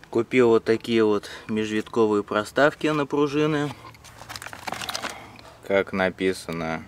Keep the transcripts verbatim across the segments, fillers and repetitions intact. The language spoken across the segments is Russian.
Купил вот такие вот межвитковые проставки на пружины. Как написано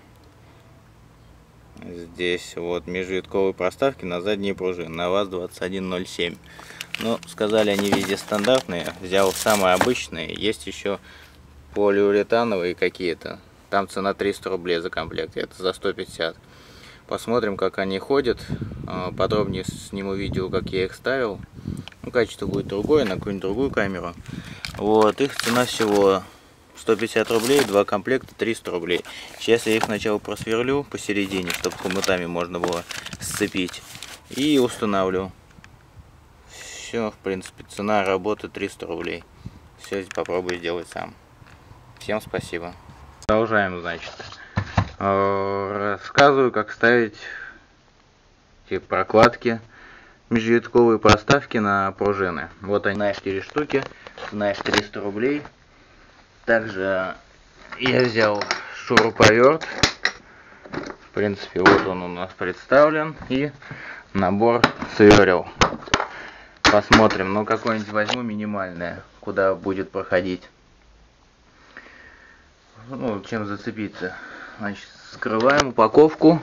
здесь, вот межвитковые проставки на задние пружины на ВАЗ двадцать один ноль семь. Ну, сказали, они везде стандартные. Взял самые обычные. Есть еще полиуретановые какие-то. Там цена триста рублей за комплект. Это за сто пятьдесят. Посмотрим, как они ходят. Подробнее сниму видео, как я их ставил. Ну, качество будет другое, на какую-нибудь другую камеру. Вот, их цена всего сто пятьдесят рублей, два комплекта триста рублей. Сейчас я их сначала просверлю посередине, чтобы хомутами можно было сцепить. И установлю. Все, в принципе, цена работы триста рублей. Все, попробую сделать сам. Всем спасибо. Продолжаем, значит. Рассказываю, как ставить эти прокладки, межвитковые проставки на пружины. Вот они, на четыре штуки, на триста рублей. Также я взял шуруповерт. В принципе, вот он у нас представлен. И набор сверл. Посмотрим, ну какое-нибудь возьму минимальное, куда будет проходить. Ну, чем зацепиться. Значит, скрываем упаковку.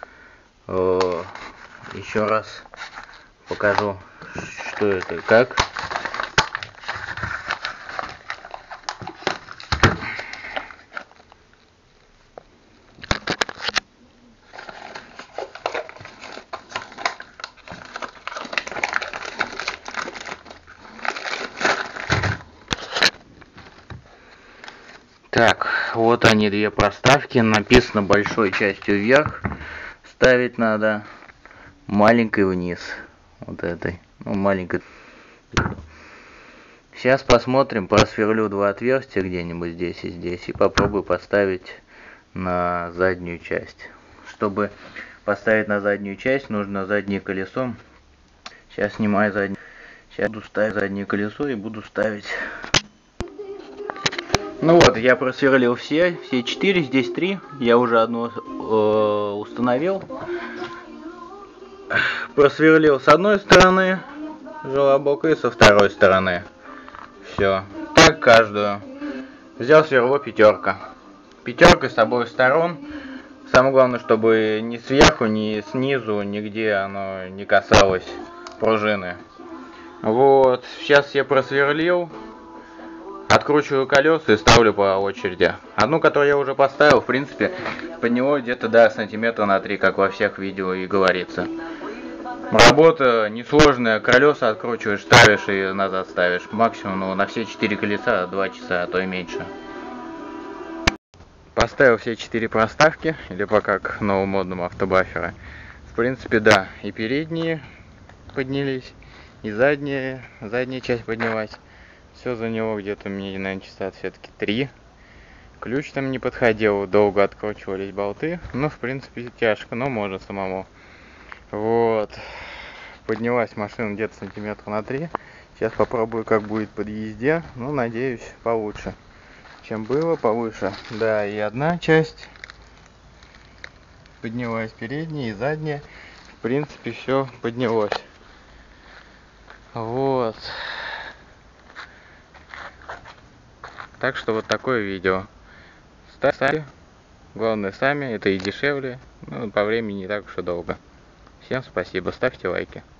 Еще раз покажу, что это и как. Так, вот они, две проставки. Написано большой частью вверх. Ставить надо, маленькой вниз. Вот этой. Ну, маленькой. Сейчас посмотрим, просверлю два отверстия где-нибудь здесь и здесь. И попробую поставить на заднюю часть. Чтобы поставить на заднюю часть, нужно заднее колесо. Сейчас снимаю заднее. Сейчас буду ставить заднее колесо и буду ставить. Ну вот, я просверлил все, все четыре, здесь три. Я уже одно э, установил. Просверлил с одной стороны желобок и со второй стороны. Все. Так каждую. Взял сверло пятерка. Пятерка с обоих сторон. Самое главное, чтобы ни сверху, ни снизу, нигде оно не касалось пружины. Вот. Сейчас я просверлил. Откручиваю колеса и ставлю по очереди. Одну, которую я уже поставил, в принципе, под него где-то, да, сантиметра на три, как во всех видео и говорится. Работа несложная, колеса откручиваешь, ставишь и назад ставишь. Максимум, ну, на все четыре колеса два часа, а то и меньше. Поставил все четыре проставки, или пока к новомодному автобафера. В принципе, да, и передние поднялись, и задняя, задняя часть поднялась. Все за него где-то мне, наверное, часа все-таки три. Ключ там не подходил, долго откручивались болты. Ну, в принципе, тяжко, но можно самому. Вот. Поднялась машина где-то сантиметра на три. Сейчас попробую, как будет под езде. Ну, надеюсь, получше, чем было, повыше. Да, и одна часть поднялась, передняя и задняя. В принципе, все поднялось. Вот. Так что вот такое видео. Ставьте. Главное, сами. Это и дешевле. Ну, по времени не так уж и долго. Всем спасибо. Ставьте лайки.